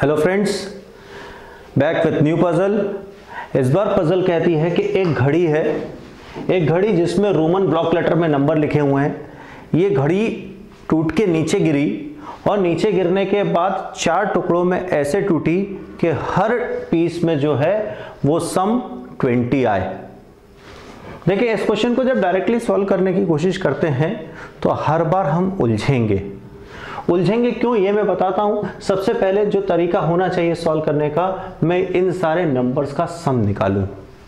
Hello friends, back with new puzzle. इस बार puzzle कहती है कि एक घड़ी है, एक घड़ी जिसमें रोमन ब्लॉक लेटर में नंबर लिखे हुए हैं। ये घड़ी टूट के नीचे गिरी और नीचे गिरने के बाद 4 टुकड़ों में ऐसे टूटी कि हर पीस में जो है वो सम 20 आए। देखिए, इस क्वेश्चन को जब डायरेक्टली सॉल्व करने की कोशिश करते हैं तो हर बार हम उलझेंगे क्यों, ये मैं बताता हूं। सबसे पहले जो तरीका होना चाहिए सॉल्व करने का, मैं इन सारे नंबर्स का सम निकालूं।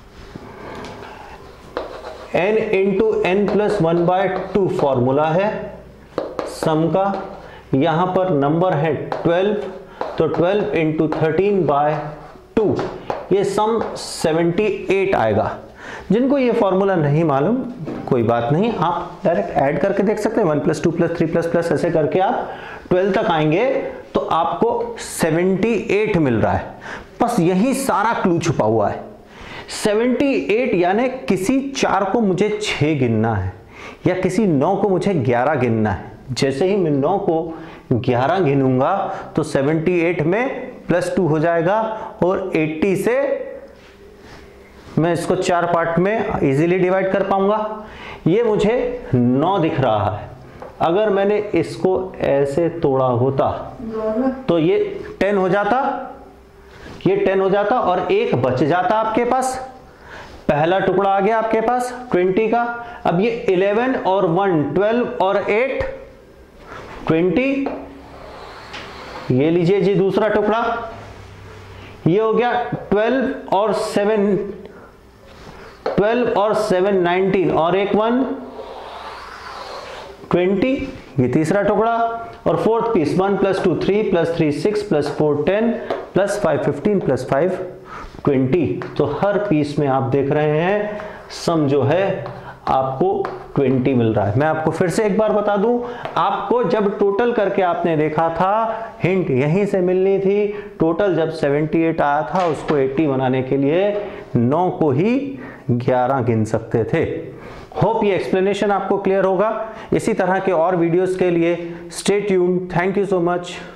n into n plus 1/2 formula है सम का। यहां पर नंबर है 12, तो 12 इंटू 13/2, ये सम 78 आएगा। जिनको ये फॉर्मूला नहीं मालूम, कोई बात नहीं, आप डायरेक्ट ऐड करके देख सकते हैं। 1 + 2 + 3 + ऐसे करके आप 12 तक आएंगे तो आपको 78 मिल रहा है। बस यही सारा क्लू छुपा हुआ है। 78 यानी किसी 4 को मुझे 6 गिनना है या किसी 9 को मुझे 11 गिनना है। जैसे ही मैं 9 को 11 गिनूंगा तो 78 में +2 हो जाएगा और 80 से मैं इसको 4 पार्ट में इजीली डिवाइड कर पाऊंगा। ये मुझे 9 दिख रहा है। अगर मैंने इसको ऐसे तोड़ा होता तो ये 10 हो जाता, ये 10 हो जाता और एक बच जाता आपके पास। पहला टुकड़ा आ गया आपके पास 20 का। अब ये 11 और 1 12 और 8 20। ये लीजिए जी दूसरा टुकड़ा, ये हो गया 12 और 7 19 और एक 1 20। ये तीसरा टुकड़ा और फोर्थ पीस 1 + 2 3 + 3 6 + 4 10 + 5 15 + 5 20। तो हर पीस में आप देख रहे हैं सम जो है आपको 20 मिल रहा है। मैं आपको फिर से एक बार बता दूं, आपको जब टोटल करके आपने देखा था, हिंट यहीं से मिलनी थी। टोटल जब 78 आया था, उसको 80 बनाने के लिए 9 को ही 11 गिन सकते थे। होप ये एक्सप्लेनेशन आपको क्लियर होगा। इसी तरह के और वीडियोस के लिए stay tuned. Thank you so much.